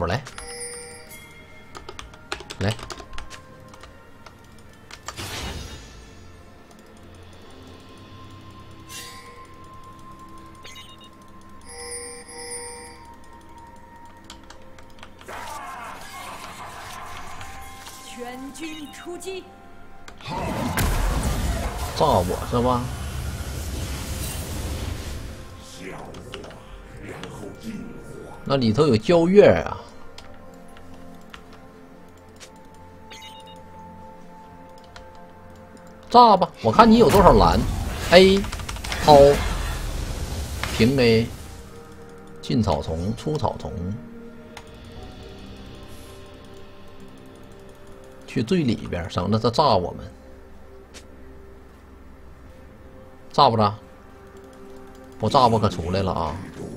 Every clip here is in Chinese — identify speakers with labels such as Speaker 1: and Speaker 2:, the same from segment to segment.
Speaker 1: buff 来，来。
Speaker 2: 全军出击！
Speaker 1: 炸我是吧？那里头有交月啊！炸吧！我看你有多少蓝 ？A， 抛，平 A， 进草丛，出草丛。 去最里边，省得他炸我们。炸不炸？不炸我可出来了啊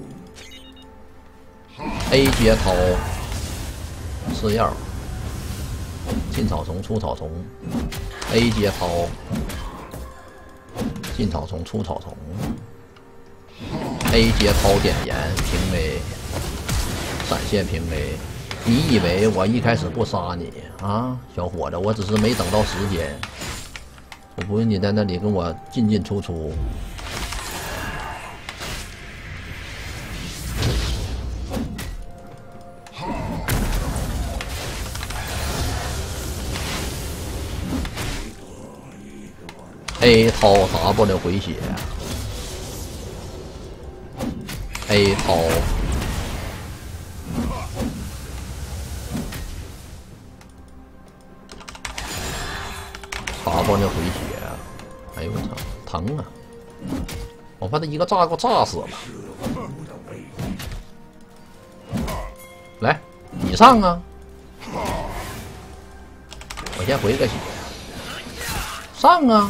Speaker 1: ！A 接掏，吃药，进草丛，出草丛。A 接掏，进草丛，出草丛。A 接掏点盐，平 A， 闪现平 A。 你以为我一开始不杀你啊，小伙子？我只是没等到时间。我不用你在那里跟我进进出出。A 掏 W 回血 ，A 掏。 打光就回血，哎呦我操，疼啊！我怕他一个炸给我炸死了。来，你上啊！我先回个血，上啊！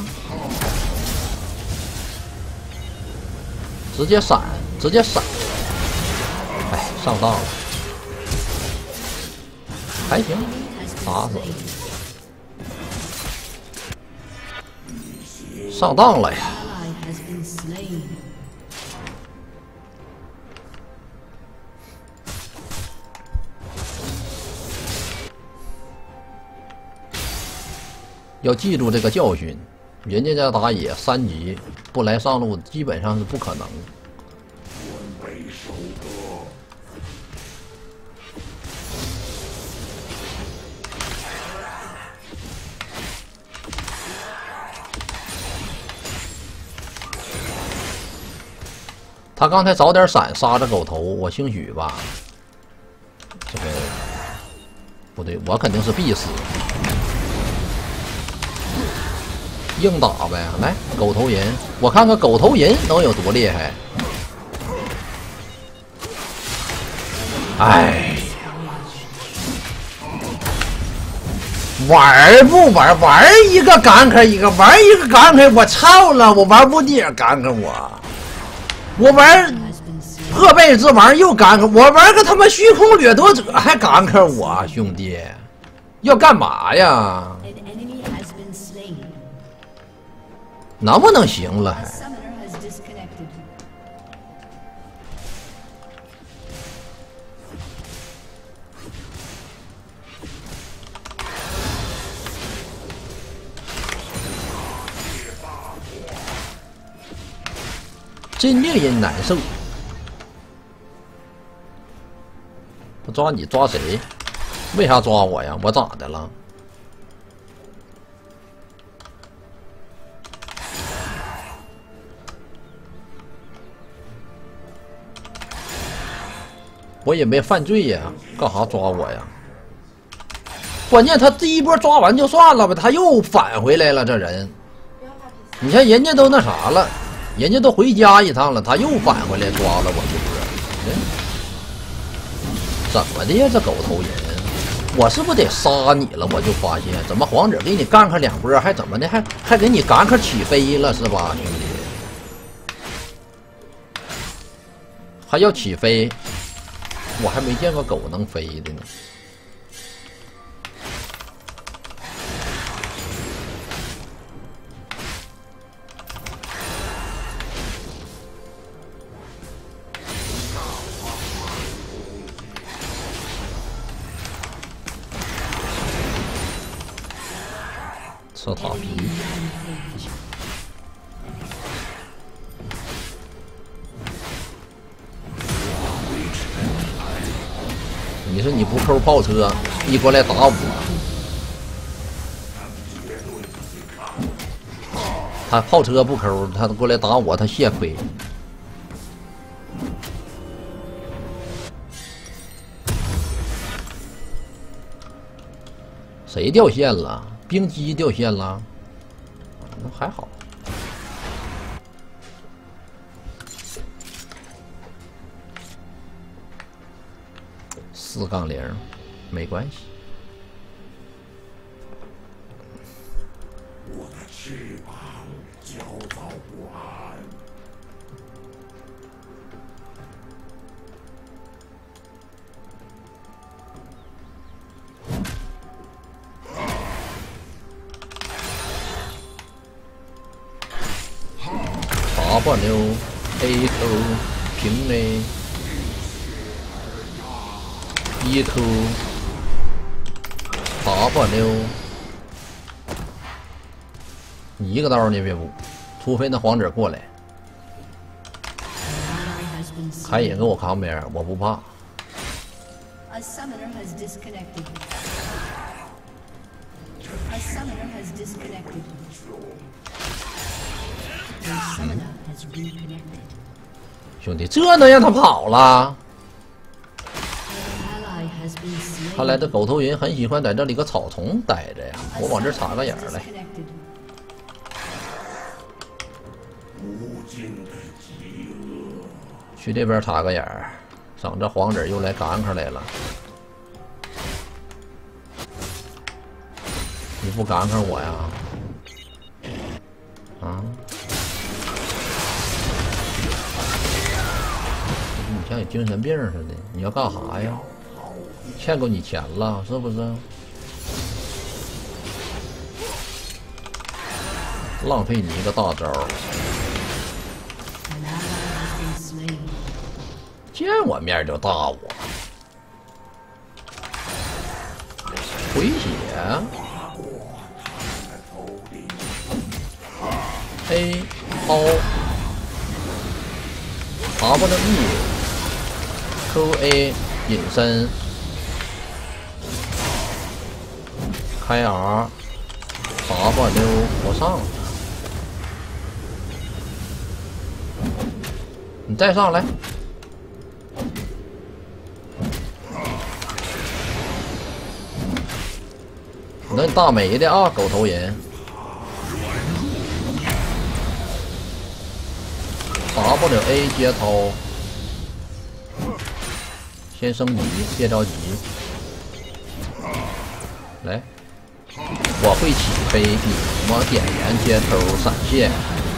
Speaker 1: 直接闪，直接闪！哎，上当了，还行，打死了。 上当了呀！要记住这个教训，人家家打野3级不来上路，基本上是不可能。他刚才早点闪，杀着狗头，我兴许吧。这个不对，我肯定是必死。硬打呗，来狗头人，我看看狗头人能有多厉害。哎，玩不玩？玩一个干开一个，玩一个干开，我操了！我玩不敌干开我玩破贝之王又干开我，玩个他妈虚空掠夺者还干开我，兄弟，要干嘛呀？能不能行了还？真令人难受。不抓你抓谁？为啥抓我呀？我咋的了？我也没犯罪呀，干啥抓我呀？关键他第一波抓完就算了吧，他又返回来了。这人，你看人家都那啥了，人家都回家一趟了，他又返回来抓了我一波。怎么的呀？这狗头人，我是不是得杀你了？我就发现，怎么黄纸给你干开2波，还怎么的，还给你干开起飞了是吧，兄弟？还要起飞？我还没见过狗能飞的呢。 射塔皮。你说你不扣炮车，你过来打我，他炮车不扣，他过来打我，他血亏。谁掉线了？冰机掉线了？那还好。4-0，没关系。
Speaker 3: 我的翅膀焦躁不安。
Speaker 1: W A 头平 A 1头 W， 你一个刀你别补，除非那黄子过来。开野给我扛边，我不怕。
Speaker 2: A summoner has disconnected. A summoner has disconnected. A summoner has reconnected.
Speaker 1: 兄弟，这能让他跑了？
Speaker 2: An ally has been slain.
Speaker 1: 看来这狗头人很喜欢在这里个草丛待着呀。我往这插个眼儿来。
Speaker 2: Disconnected.
Speaker 3: 无尽的饥饿。
Speaker 1: 去这边插个眼儿，省着黄子又来赶上来了。你不赶上我呀？啊？你像有精神病似的，你要干啥呀？欠够你钱了是不是？浪费你一个大招。
Speaker 2: An ally has been slain.
Speaker 1: 见我面就打我，回血 ，A 凹 W E Q A 隐身，开 R W 我上，你再上来。 那大美的啊，狗头人。WA 接头，先升级，别着急。来，我会起飞，你他妈点燃接头闪现。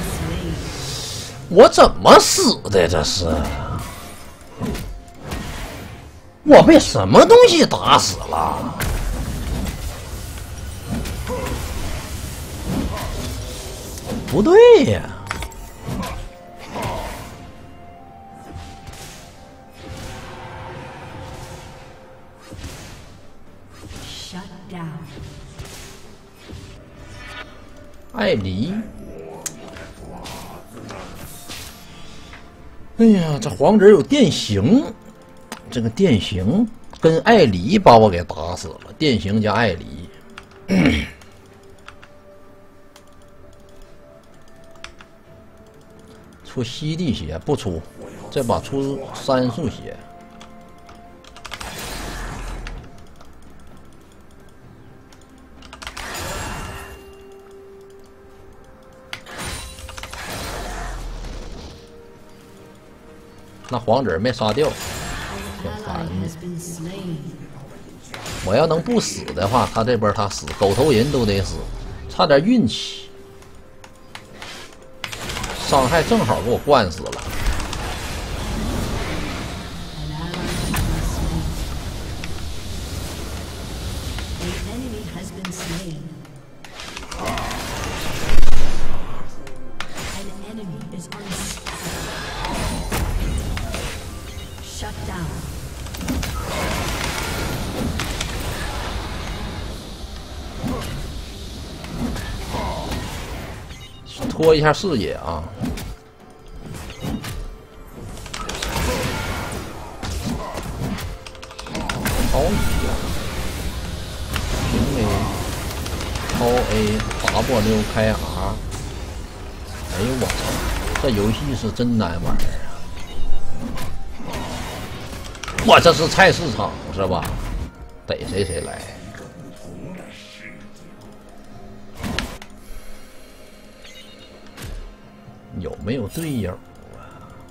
Speaker 1: 我怎么死的？这是？我被什么东西打死了？ 不对呀！
Speaker 2: Shut down.
Speaker 1: 艾黎，哎呀，这黄子有电刑，这个电刑跟艾黎把我给打死了，电刑加艾黎。出西地血不出，这把出3束血。那黄子没杀掉，
Speaker 2: An
Speaker 1: 挺
Speaker 2: ally
Speaker 1: 烦的。
Speaker 2: has been slain.
Speaker 1: 我要能不死的话，他这边他死，狗头人都得死，差点运气。 伤害正好给我灌死了。
Speaker 2: An ally has been slain. An enemy has been slain. An enemy is unstoppable. Shut down.
Speaker 1: 拖一下视野啊。超一下，平 A， 超 A， W 开 R。哎呦我操，这游戏是真难玩啊！我这是菜市场是吧？逮谁谁来。有没有队友啊？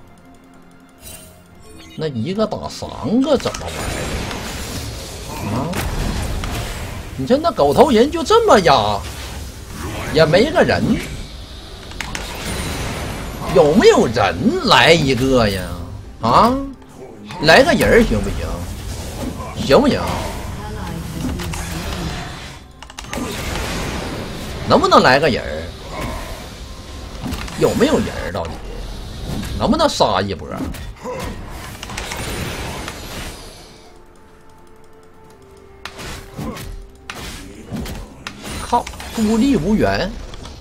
Speaker 1: 那一个打3个怎么玩啊？你看那狗头人就这么压，也没个人，有没有人来一个呀？啊，来个人行不行？行不行？能不能来个人？有没有人到底？能不能杀一波？靠，孤立无援。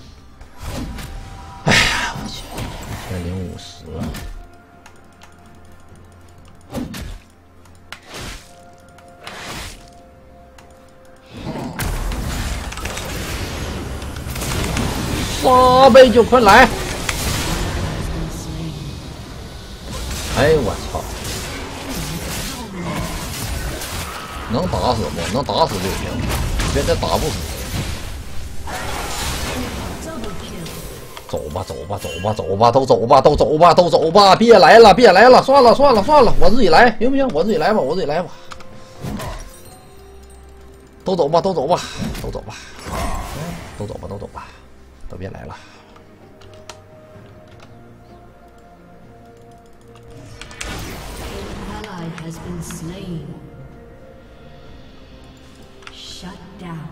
Speaker 1: 哎呀，我去，1050了。杀呗，就快来！哎我操！能打死不？能打死就行，别再打不死。走吧，走吧，走吧，走吧，都走吧，都走吧，都走吧！别来了，别来了，算了，算了，算了，我自己来，行不行？我自己来吧，我自己来吧。都走吧，都走吧，都走吧，都走吧，都走吧，都别来了。
Speaker 2: Has been slain. Shut down.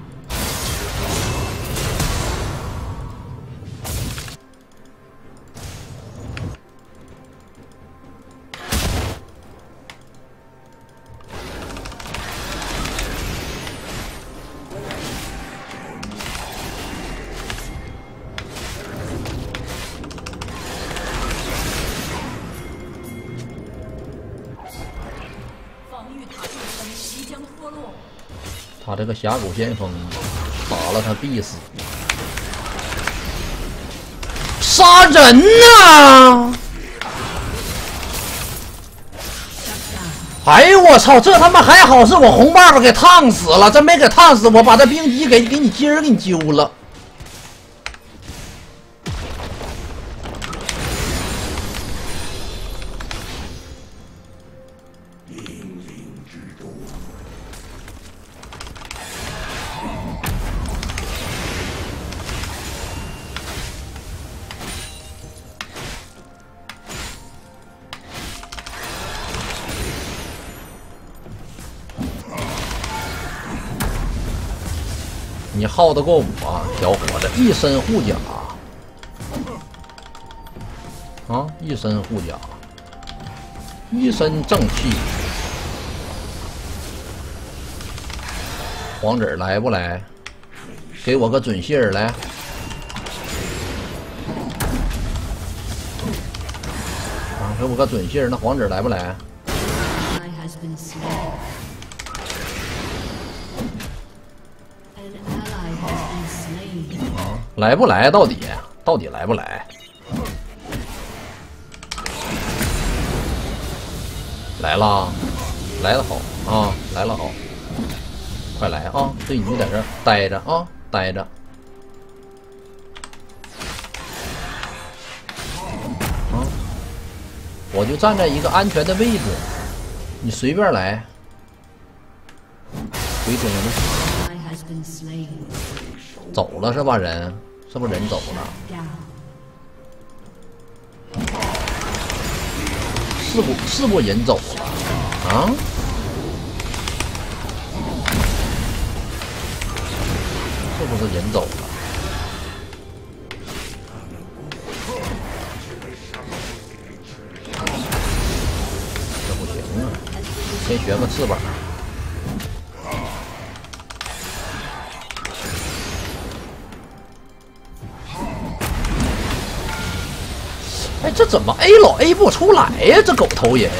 Speaker 1: 他这个峡谷先锋打了他必死，杀人呐！哎呦我操，这他妈还好是我红爸爸给烫死了，这没给烫死，我把这冰击给你今儿给你揪了。你耗得过我，小伙子，一身护甲啊，一身护甲，一身正气。黄子来不来？给我个准信儿来！啊，给我个准信儿，那黄子来不来？来不来？到底来不来？来了，来得好啊，来了好，快来啊！对你在这儿待着啊，待着。啊，我就站在一个安全的位置，你随便来，回中路。走了是吧？人是不是人走了？是不人走了啊？是不是人走了？这不行啊！先学个翅膀。 这怎么 A 老 A 不出来呀？这狗头人，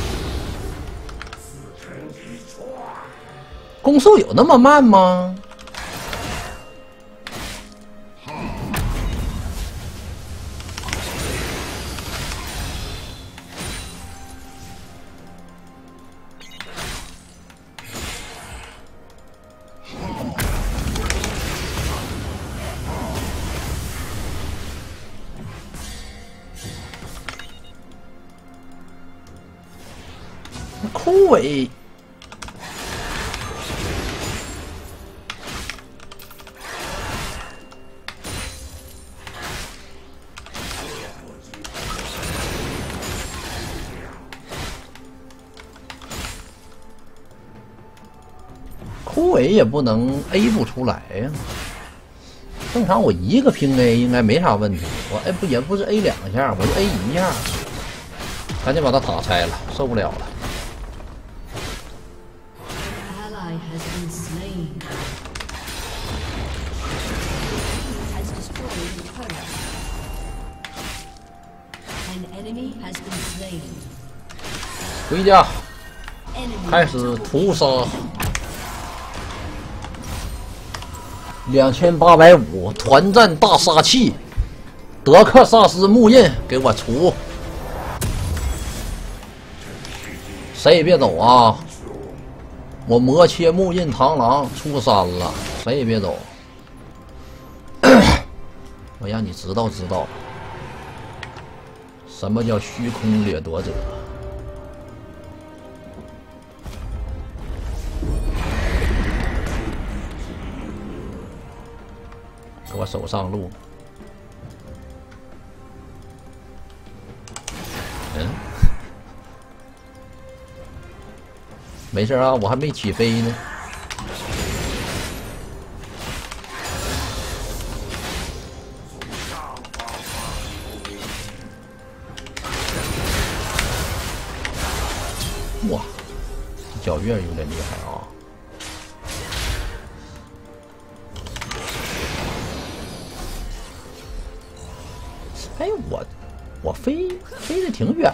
Speaker 1: 攻速有那么慢吗？枯萎，枯萎也不能 A 不出来呀。正常我一个平 A 应该没啥问题，我 A 不也不是 A 2下，我就 A 1下，赶紧把他塔拆了，受不了了。回家，开始屠杀。2850团战大杀器，德克萨斯木印给我除！谁也别走啊！我魔切木印螳螂出3了，谁也别走！我让你知道知道，什么叫虚空掠夺者。给我守上路。没事啊，我还没起飞呢。哇，皎月有点厉害啊！哎，我飞得挺远的呀。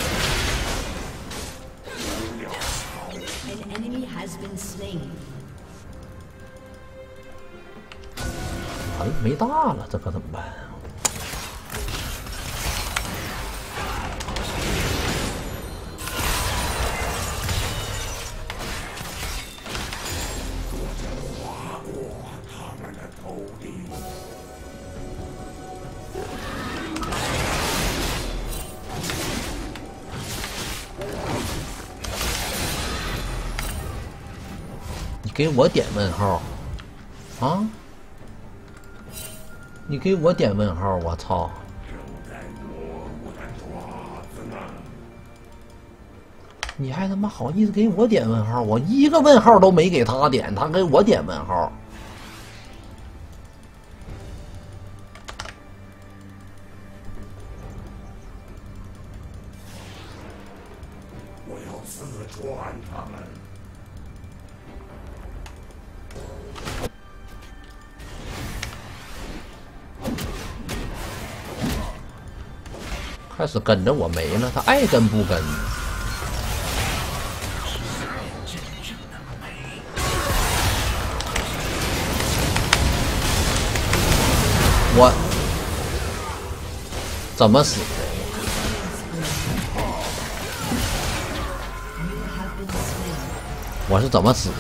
Speaker 1: 完了，没大了，这可怎么办啊？你给我点问号啊！你给我点问号，我操！你还他妈好意思给我点问号？我一个问号都没给他点，他给我点问号。
Speaker 3: 我要刺穿他们。
Speaker 1: 开始跟着我没了，他爱跟不跟。我怎么死的？我是怎么死的？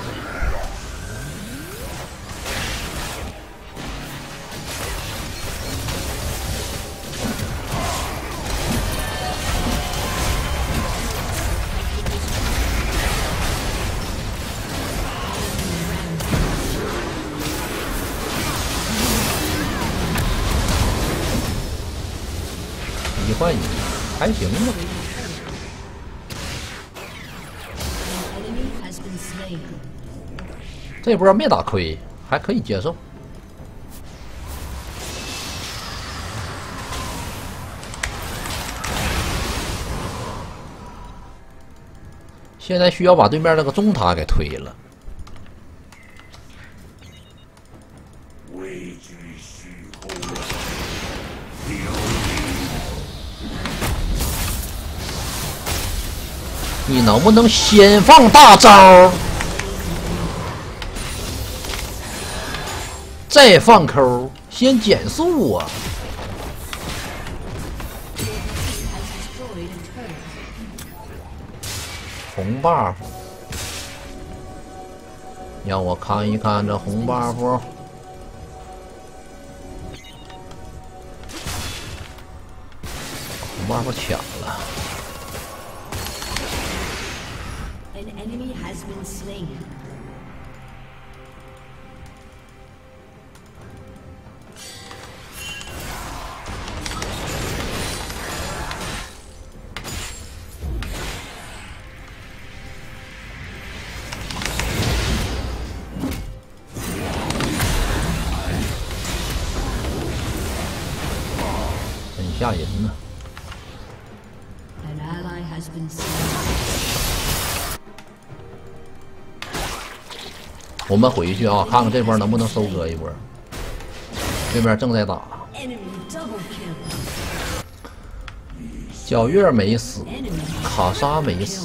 Speaker 1: 一换一，还行吧。这波没打亏，还可以接受。现在需要把对面那个中塔给推了。
Speaker 3: 畏惧虚空。
Speaker 1: 你能不能先放大招，再放抠，先减速啊！红 buff， 让我看一看这红 buff。红 buff 抢了。
Speaker 2: An enemy has been slain.
Speaker 1: 很吓人呢。
Speaker 2: An ally has been slain.
Speaker 1: 我们回去啊，看看这波能不能收割一波。这边正在打，
Speaker 2: Enemy double kill.
Speaker 1: 皎月没死，
Speaker 2: Enemy
Speaker 1: 卡莎没死。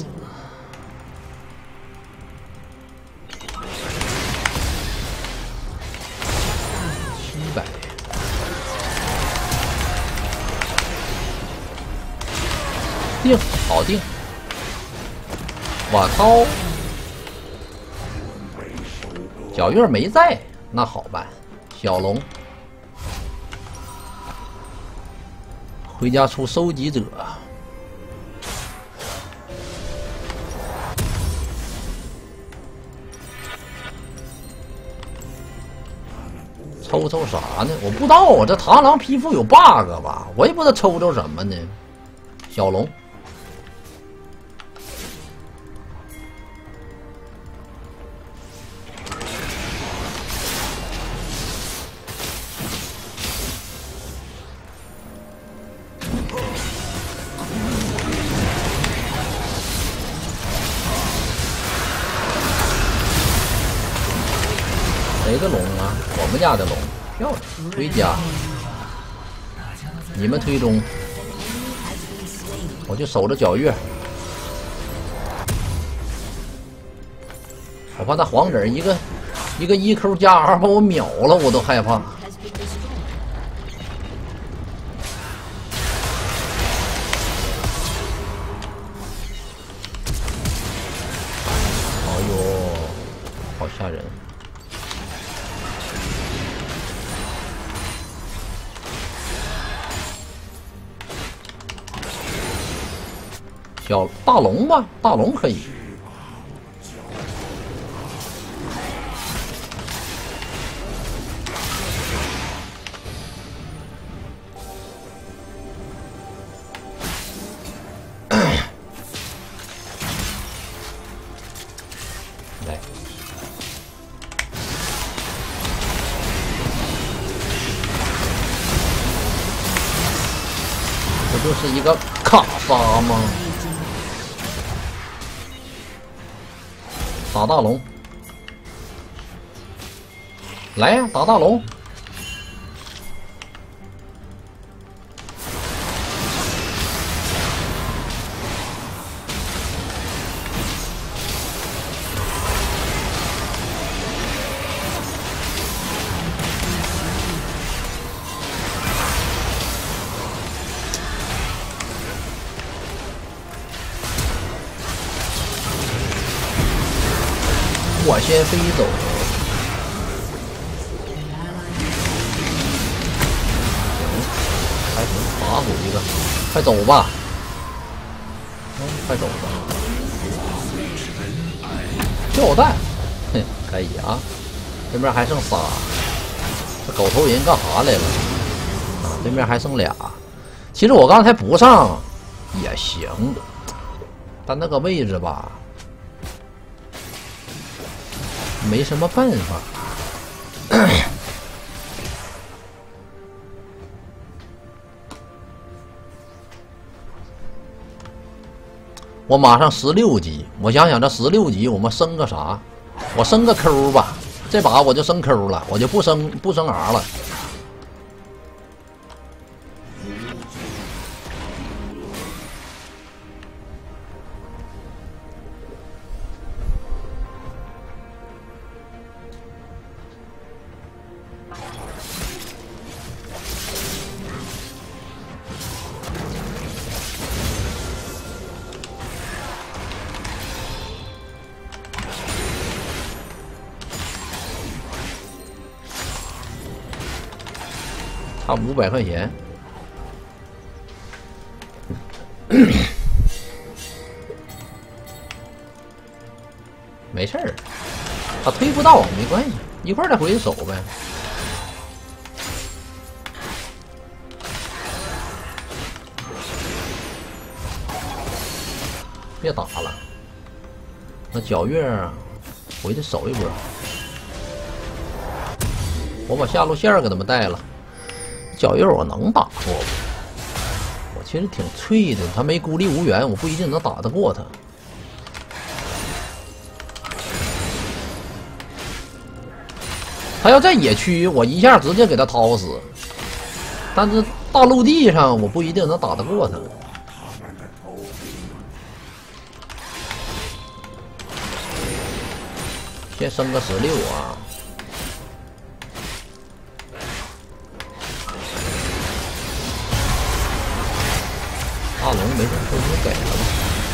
Speaker 1: 700，定好定。我操！皎月没在，那好办。小龙回家出收集者。 抽抽啥呢？我不知道啊，这螳螂皮肤有 bug 吧？我也不知道抽抽什么呢。小龙，谁的龙啊？我们家的龙，漂亮，回家。你们推中，我就守着皎月。我怕那黄子一个1Q 加 R 把我秒了，我都害怕。
Speaker 2: has been destroyed.
Speaker 1: 哎呦，好吓人！小大龙吧，大龙可以。来，不就是一个卡莎吗？打大龙，来呀，打大龙！我先飞走。行，还行，打死一个，快走吧。快走吧。跳弹，哼，可以啊。这边还剩仨，这狗头人干啥来了？啊，对面还剩俩。其实我刚才不上也行，但那个位置吧。 没什么办法。我马上16级，我想想这16级我们升个啥？我升个 Q 吧，这把我就升 Q 了，我就不升 R 了。 差不多500块钱。没事儿，他推不到没关系，一会儿再回去守呗。别打了，那皎月啊，回去守一波。我把下路线给他们带了，皎月我能打过吗？我其实挺脆的，他没孤立无援，我不一定能打得过他。他要在野区，我一下直接给他掏死。但是大陆地上，我不一定能打得过他。先升个16啊！大龙没事，就给了吧，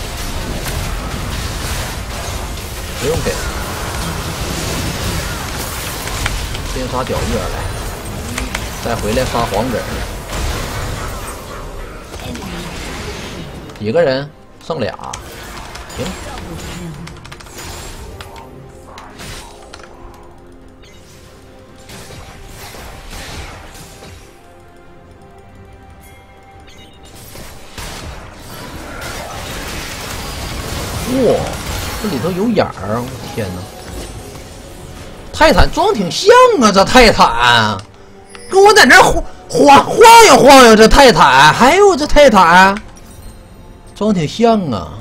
Speaker 1: 不用给。先杀皎月来，再回来杀黄子。几个人？剩俩，行。哇，这里头有眼儿！我天哪！泰坦装挺像啊，这泰坦跟我在那晃悠，这泰坦还有这泰坦装挺像啊。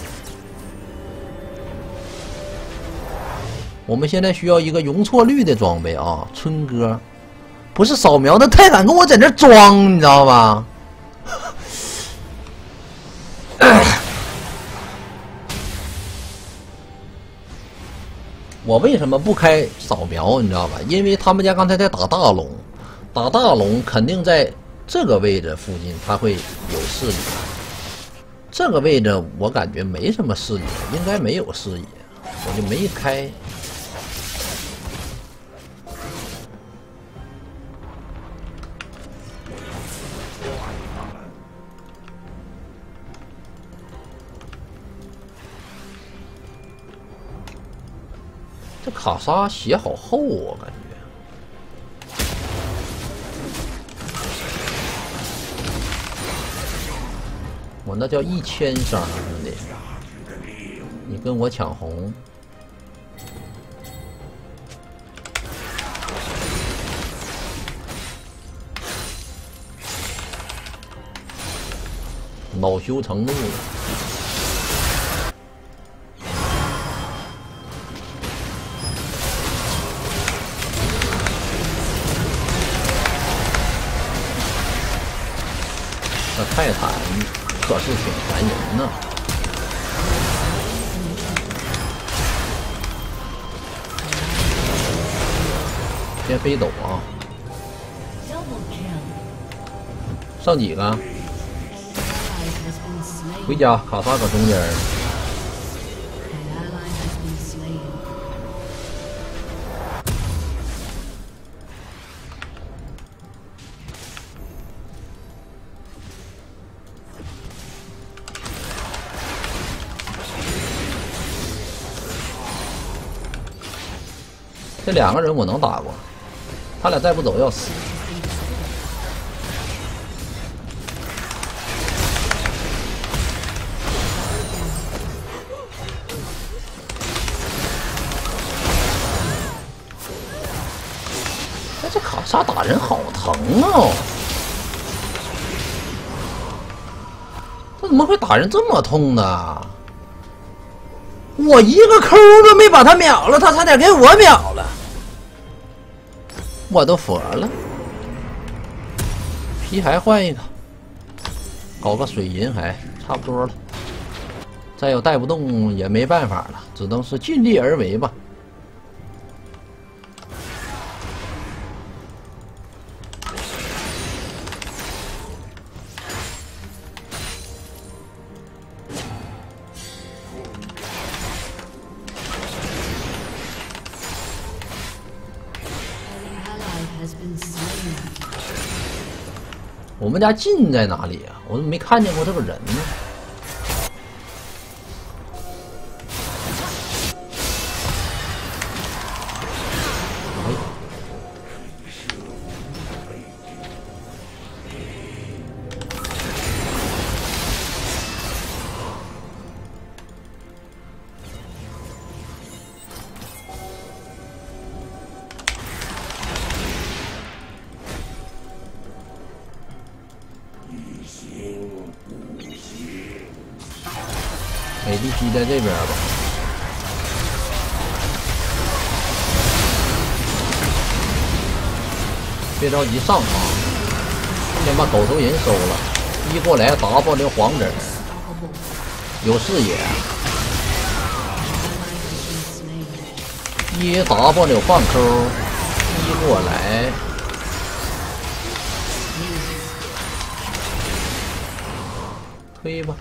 Speaker 1: 我们现在需要一个容错率的装备啊，春哥，不是扫描的泰坦跟我在那装，你知道吧？我为什么不开扫描？你知道吧？因为他们家刚才在打大龙，打大龙肯定在这个位置附近，他会有视野。这个位置我感觉没什么视野，应该没有视野，我就没开。这卡莎血好厚啊，感觉。我那叫1000伤，兄弟！你跟我抢红，恼羞成怒了。这泰坦可是挺烦人呢。先飞斗啊！剩几个？回家，卡萨搁中间。这2个人我能打过，他俩再不走要死。哎，这卡莎打人好疼哦！他怎么会打人这么痛呢？我一个抠都没把他秒了，他差点给我秒了，我都佛了。皮还换一个，搞个水银还差不多了。再有带不动也没办法了，只能是尽力而为吧。 我们家进在哪里啊？我怎么没看见过这个人呢？ADC 在这边吧，别着急上场，先把狗头人收了。一过来 W 黄子，有视野。一 W 放 Q， 一过来。 推吧，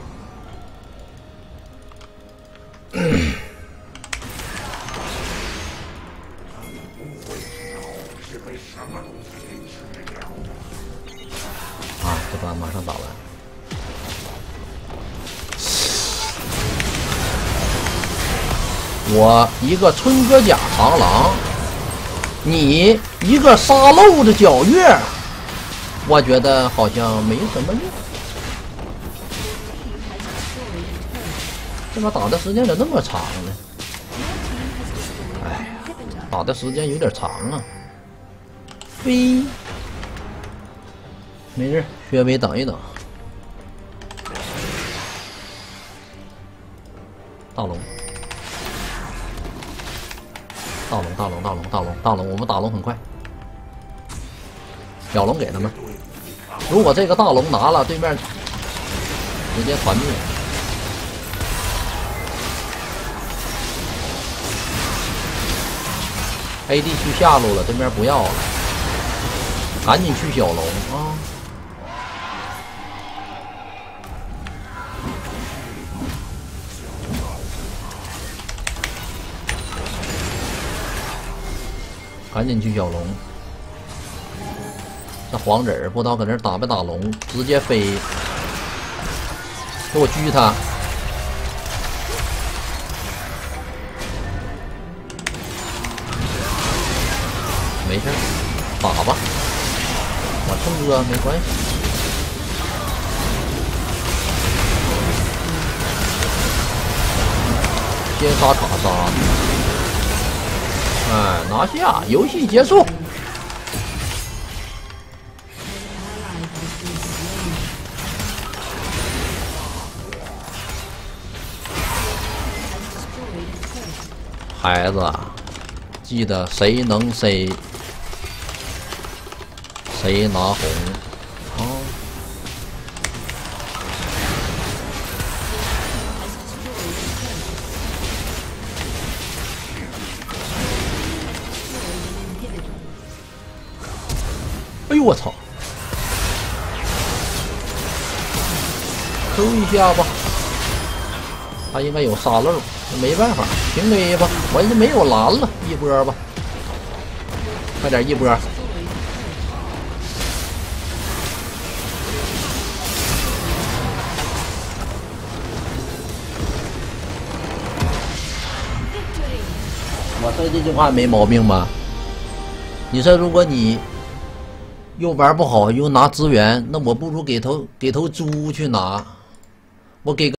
Speaker 1: 啊，这把马上打完。我一个春哥甲螳螂，你一个沙漏的皎月，我觉得好像没什么用。 这把打的时间咋那么长呢？哎呀，打的时间有点长啊！飞，没事，薛伟等一等。大龙，大龙，大龙，大龙，大龙，大龙，我们大龙很快。小龙给他们。如果这个大龙拿了，对面直接团灭。 AD 去下路了，对面不要了，赶紧去小龙啊！赶紧去小龙。这黄子儿不知道搁那打没打龙，直接飞，给我狙他！ 没事，打吧，我冲哥没关系。先杀卡莎，哎，拿下，游戏结束。孩子，记得谁能 C。 谁拿红？哦，哎呦我操 ！Q 一下吧，他应该有沙漏，没办法，平 A 吧，我这没有蓝了，一波吧，快点一波。 我说这句话没毛病吧？你说如果你又玩不好又拿资源，那我不如给头猪去拿，我给个。